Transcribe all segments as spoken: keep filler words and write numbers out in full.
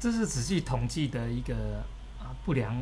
这是仔细统计的一个啊不良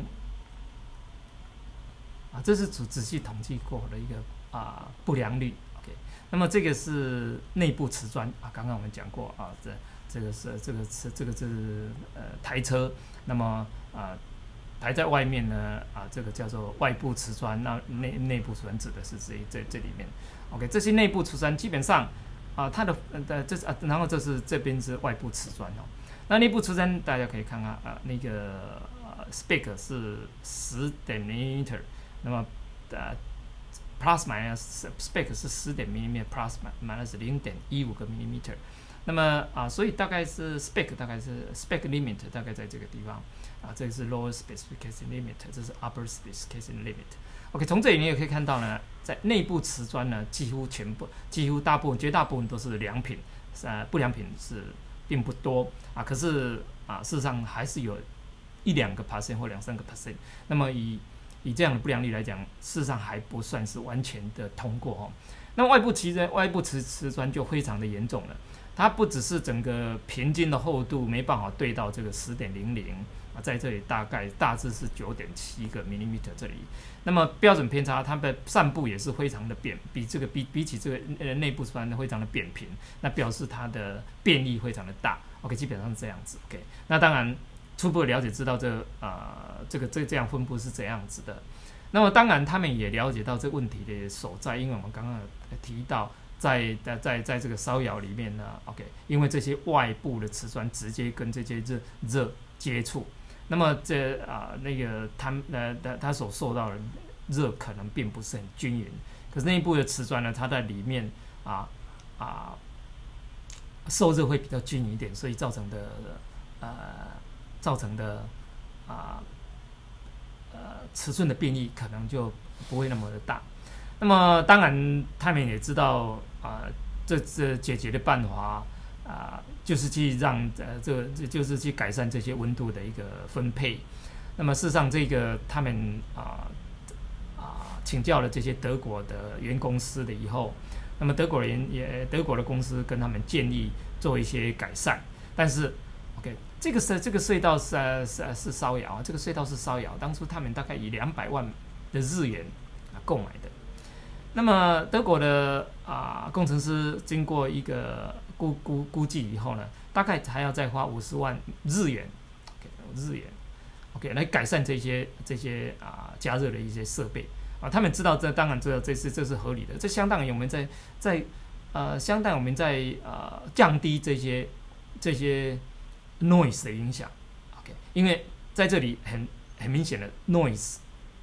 啊，这是仔仔细统计过的一个啊不良率。OK， 那么这个是内部瓷砖啊，刚刚我们讲过啊，这这个是这个是这个是呃台车，那么啊台在外面呢啊，这个叫做外部瓷砖，那内内部瓷砖指的是这这这里面。OK， 这些内部瓷砖基本上啊，它的呃这是啊，然后这是这边是外部瓷砖哦。那内部瓷砖大家可以看看啊，那个呃 spec 是十点 millimeter， 那么呃 plus minus spec 是十点 millimeter plus minus 零点一五个 millimeter， 那么啊，所以大概是 spec 大概是 spec limit 大概在这个地方啊，这个是 lower specification limit， 这是 upper specification limit。OK， 从这里你也可以看到呢，在内部瓷砖呢，几乎全部、几乎大部分、绝大部分都是良品，呃，不良品是并不多啊。可是啊，事实上还是有一两个 percent 或两三个 percent。那么以以这样的不良率来讲，事实上还不算是完全的通过哦。那外部瓷砖、外部瓷瓷砖就非常的严重了。它不只是整个平均的厚度没办法对到这个十点零零啊，在这里大概大致是九点七个 millimeter 这里。那么标准偏差，它的散布也是非常的扁，比这个比比起这个呃内部砖非常的扁平，那表示它的变异非常的大。OK， 基本上是这样子。OK， 那当然初步的了解知道这呃这个这这样分布是怎样子的。那么当然他们也了解到这问题的所在，因为我们刚刚有提到。在在在在这个烧窑里面呢 ，OK， 因为这些外部的瓷砖直接跟这些热热接触，那么这啊、呃、那个它呃它所受到的热可能并不是很均匀，可是内部的瓷砖呢，它在里面啊啊受热会比较均匀一点，所以造成的呃造成的啊呃尺寸的变异可能就不会那么的大。那么当然，他们也知道啊、呃，这这解决的办法啊、呃，就是去让呃，这个就是去改善这些温度的一个分配。那么事实上，这个他们啊啊、呃呃、请教了这些德国的原公司的以后，那么德国人也德国的公司跟他们建议做一些改善，但是 OK， 这个是这个隧道是是是烧窑，这个隧道是烧窑，当初他们大概以两百万的日元啊购买的。那么德国的啊、呃、工程师经过一个估估估计以后呢，大概还要再花五十万日元 ，OK 日元 ，OK 来改善这些这些啊、呃、加热的一些设备啊。他们知道这当然知道这是这是合理的，这相当于我们在在呃相当于我们在呃降低这些这些 noise 的影响 ，OK， 因为在这里很很明显的 noise。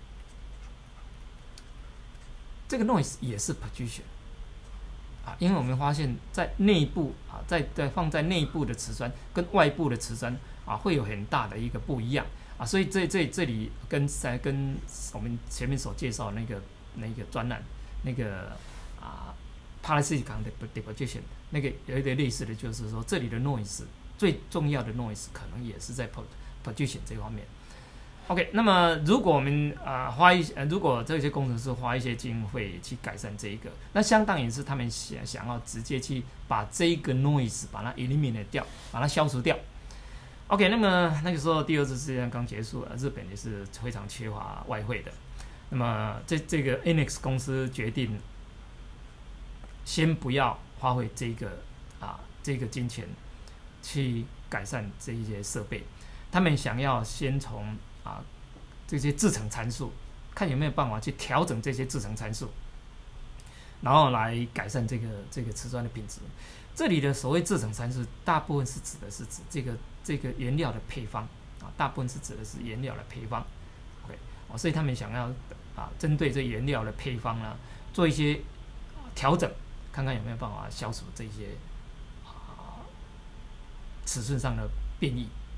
这个 noise 也是 pollution 啊，因为我们发现，在内部啊，在在放在内部的瓷砖跟外部的瓷砖啊，会有很大的一个不一样啊，所以这这这里跟在跟我们前面所介绍的那个那个专案那个啊 parasiticon deposition 那个有一点类似的，就是说这里的 noise 最重要的 noise 可能也是在 pollution 这方面。OK， 那么如果我们啊、呃、花一呃，如果这些工程师花一些经费去改善这一个，那相当于是他们想想要直接去把这一个 noise 把它 eliminate 掉，把它消除掉。OK， 那么那个时候第二次世界大战刚结束了，日本也是非常缺乏外汇的。那么这这个 Enex 公司决定先不要花费这个啊这个金钱去改善这一些设备，他们想要先从啊，这些制程参数，看有没有办法去调整这些制程参数，然后来改善这个这个瓷砖的品质。这里的所谓制程参数，大部分是指的是指这个这个原料的配方啊，大部分是指的是原料的配方。OK， 哦，所以他们想要啊，针对这原料的配方呢，做一些调整，看看有没有办法消除这些啊尺寸上的变异。